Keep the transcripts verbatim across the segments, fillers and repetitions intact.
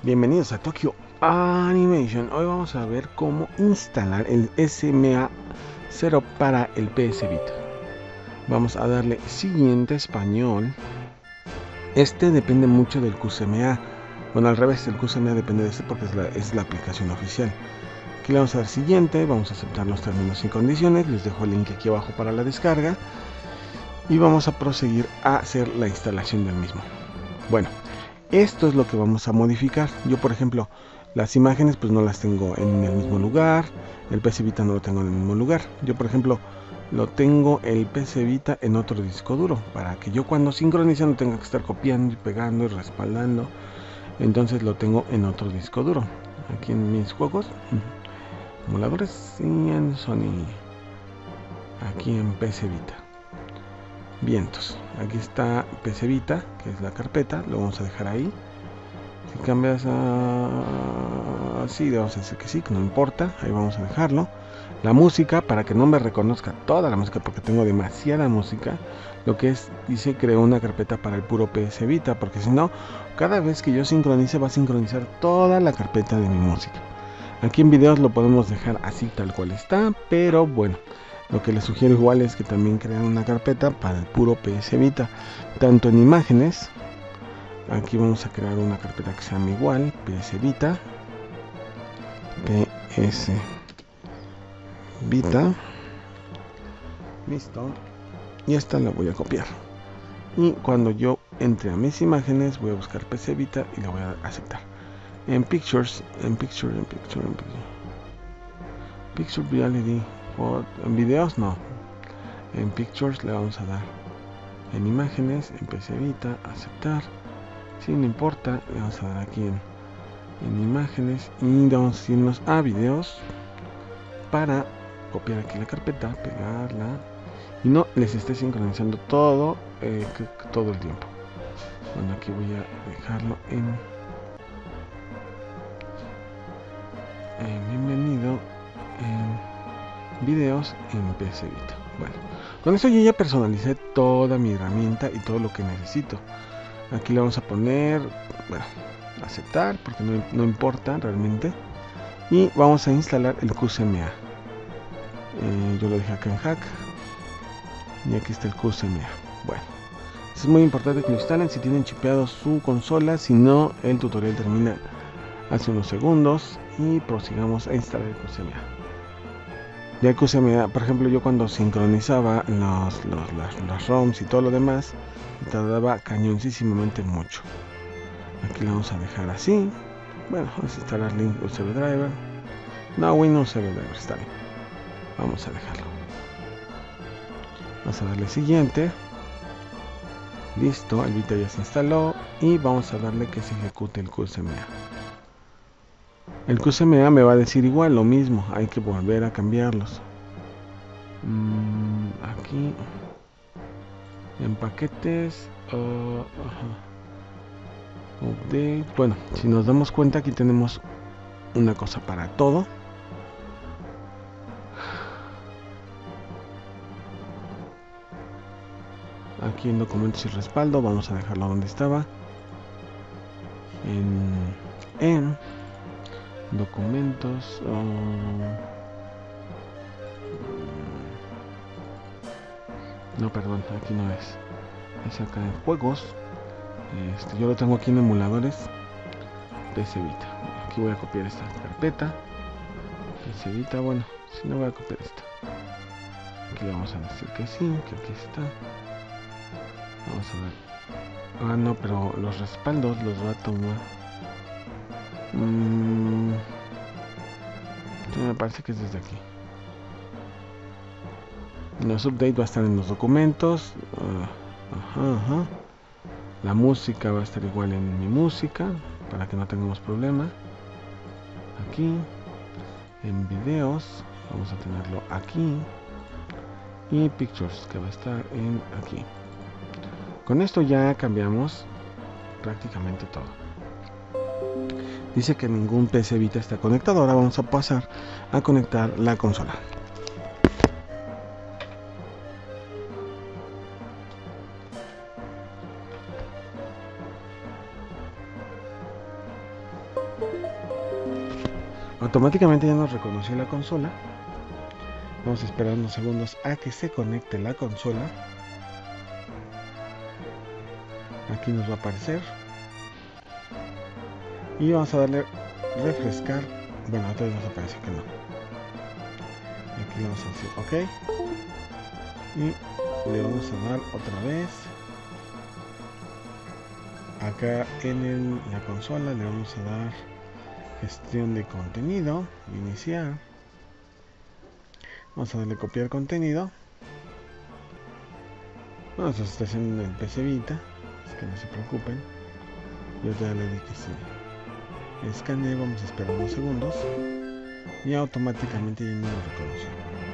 Bienvenidos a Tokyo Animation. Hoy vamos a ver cómo instalar el S M A cero para el P S Vita. Vamos a darle siguiente español. Este depende mucho del Q S M A. Bueno, al revés, el Q S M A depende de este porque es la, es la aplicación oficial. Aquí le vamos a dar siguiente, vamos a aceptar los términos y condiciones. Les dejo el link aquí abajo para la descarga. Y vamos a proseguir a hacer la instalación del mismo. Bueno, esto es lo que vamos a modificar. Yo, por ejemplo, las imágenes pues no las tengo en el mismo lugar. El P S Vita no lo tengo en el mismo lugar. Yo, por ejemplo, lo tengo el P S Vita en otro disco duro, para que yo cuando sincronice no tenga que estar copiando y pegando y respaldando. Entonces lo tengo en otro disco duro. Aquí en mis juegos, emuladores y en Sony. Aquí en P S Vita. Vientos, aquí está P S Vita, que es la carpeta, lo vamos a dejar ahí. Si cambias a así, le vamos a decir que sí, que no importa, ahí vamos a dejarlo. La música, para que no me reconozca toda la música, porque tengo demasiada música, lo que es, dice, creo una carpeta para el puro P S Vita, porque si no, cada vez que yo sincronice va a sincronizar toda la carpeta de mi música. Aquí en videos lo podemos dejar así tal cual está, pero bueno, lo que les sugiero igual es que también creen una carpeta para el puro P S Vita, tanto en imágenes. Aquí vamos a crear una carpeta que se llama igual P S Vita, P S Vita, listo, y esta la voy a copiar. Y cuando yo entre a mis imágenes voy a buscar P S Vita y la voy a aceptar. En Pictures, en Picture, en Picture, en Picture, Picture Reality. En videos no, en Pictures le vamos a dar en imágenes, en P S Vita, aceptar, si no importa, le vamos a dar aquí en, en imágenes y vamos a irnos a videos para copiar aquí la carpeta, pegarla y no les esté sincronizando todo eh, todo el tiempo. Bueno, aquí voy a dejarlo en eh, bienvenido en videos en P S Vita. Bueno, con esto yo ya personalicé toda mi herramienta y todo lo que necesito. Aquí le vamos a poner, bueno, aceptar, porque no, no importa realmente. Y vamos a instalar el Q S M A. Eh, yo lo dejé acá en hack. Y aquí está el Q S M A. Bueno, es muy importante que lo instalen si tienen chipeado su consola. Si no, el tutorial termina hace unos segundos. Y prosigamos a instalar el Q S M A. Ya el Q S M A, por ejemplo, yo cuando sincronizaba los, los, las, las ROMs y todo lo demás, tardaba cañoncísimamente mucho. Aquí lo vamos a dejar así. Bueno, vamos a instalar link U S B driver. No, Windows U S B driver, está bien. Vamos a dejarlo. Vamos a darle siguiente. Listo, el Vita ya se instaló. Y vamos a darle que se ejecute el Q S M A. El Q S M A me va a decir igual lo mismo, hay que volver a cambiarlos. Mm, aquí en paquetes, uh, uh, update. Bueno, si nos damos cuenta, aquí tenemos una cosa para todo. Aquí en documentos y respaldo, vamos a dejarlo donde estaba. En, en documentos. Uh, no, perdón, aquí no es. Es acá en juegos. Este, yo lo tengo aquí en emuladores. P S Vita. Aquí voy a copiar esta carpeta. P S Vita, bueno, si no voy a copiar esta. Aquí le vamos a decir que sí, que aquí está. Vamos a ver. Ah, no, pero los respaldos los va a tomar. Mm, sí, me parece que es desde aquí. Los updates va a estar en los documentos. Uh, ajá, ajá. La música va a estar igual en mi música, para que no tengamos problema. Aquí. En videos. Vamos a tenerlo aquí. Y pictures, que va a estar en aquí. Con esto ya cambiamos prácticamente todo. Dice que ningún P S Vita está conectado. Ahora vamos a pasar a conectar la consola. Automáticamente ya nos reconoció la consola. Vamos a esperar unos segundos a que se conecte la consola. Aquí nos va a aparecer. Y vamos a darle refrescar. Bueno, otra vez nos aparece que no. Aquí le vamos a decir OK. Y le vamos a dar otra vez. Acá en el, la consola le vamos a dar gestión de contenido. Iniciar. Vamos a darle copiar contenido. Bueno, eso se está haciendo en el P C Vita. Así que no se preocupen. Yo ya le di que sí. Escanee, vamos a esperar unos segundos. Y automáticamente ya no lo reconoce.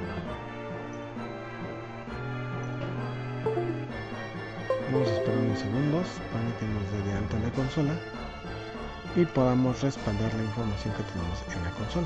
Vamos a esperar unos segundos para que nos dé de alta la consola y podamos respaldar la información que tenemos en la consola.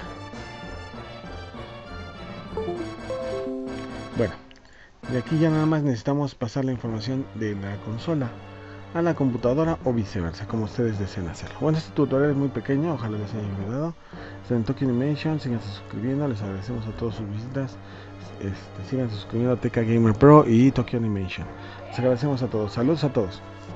Bueno, de aquí ya nada más necesitamos pasar la información de la consola a la computadora o viceversa, como ustedes deseen hacerlo. Bueno, este tutorial es muy pequeño, ojalá les haya ayudado. Están en Tokyo Animation, sigan suscribiendo, les agradecemos a todos sus visitas. Este, sigan suscribiendo a T K Gamer Pro y Tokyo Animation. Les agradecemos a todos, saludos a todos.